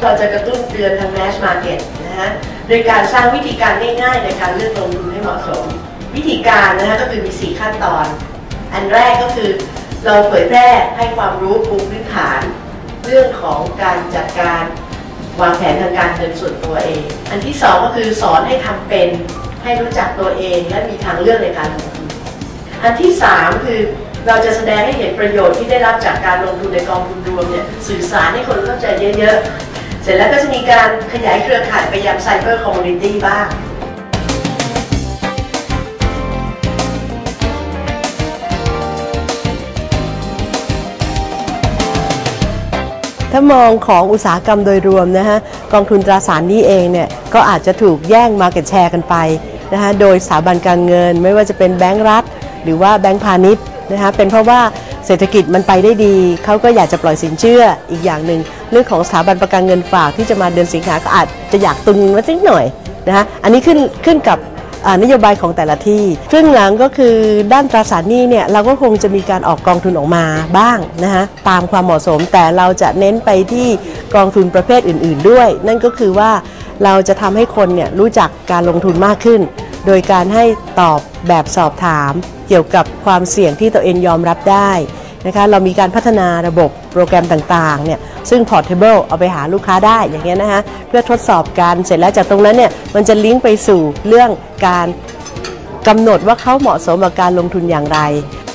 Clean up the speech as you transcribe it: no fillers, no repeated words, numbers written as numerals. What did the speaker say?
เราจะกระตุ้นเตือนทาง mass market นะฮะโดยการสร้างวิธีการง่ายๆในการเลือกลงทุนให้เหมาะสมวิธีการนะฮะก็คือมี4ขั้นตอนอันแรกก็คือเราเผยแพร่ให้ความรู้ปูพื้นฐานเรื่องของการจัดการวางแผนทางการเงินส่วนตัวเองอันที่2ก็คือสอนให้ทำเป็นให้รู้จักตัวเองและมีทางเลือกในการลงทุนอันที่3คือเราจะแสดงให้เห็นประโยชน์ที่ได้รับจากการลงทุนในกองทุนรวมเนี่ยสื่อสารให้คนเข้าใจเยอะๆเสร็จแล้วก็จะมีการขยายเครือข่ายไปยังไซเบอร์คอมมูนิตี้บ้างถ้ามองของอุตสาหกรรมโดยรวมนะฮะกองทุนตราสารหนี้เองเนี่ยก็อาจจะถูกแย่ง Market Share กันไปนะฮะโดยสถาบันการเงินไม่ว่าจะเป็นแบงก์รัฐหรือว่าแบงก์พาณิชย์นะฮะเป็นเพราะว่าเศรษฐกิจมันไปได้ดีเขาก็อยากจะปล่อยสินเชื่ออีกอย่างหนึ่งเรื่องของสถาบันประกันเงินฝากที่จะมาเดือนสิงหาก็อาจจะอยากตุนไว้สักหน่อยนะฮะอันนี้ขึ้นกับนโยบายของแต่ละที่ครึ่งหลังก็คือด้านตราสารหนี้เนี่ยเราก็คงจะมีการออกกองทุนออกมาบ้างนะฮะตามความเหมาะสมแต่เราจะเน้นไปที่กองทุนประเภทอื่นๆด้วยนั่นก็คือว่าเราจะทำให้คนเนี่ยรู้จักการลงทุนมากขึ้นโดยการให้ตอบแบบสอบถามเกี่ยวกับความเสี่ยงที่ตัวเองยอมรับได้นะคะเรามีการพัฒนาระบบโปรแกรมต่างๆเนี่ยซึ่ง portable เอาไปหาลูกค้าได้อย่างเงี้ยนะคะเพื่อทดสอบกันเสร็จแล้วจากตรงนั้นเนี่ยมันจะลิงก์ไปสู่เรื่องการกำหนดว่าเขาเหมาะสมกับการลงทุนอย่างไร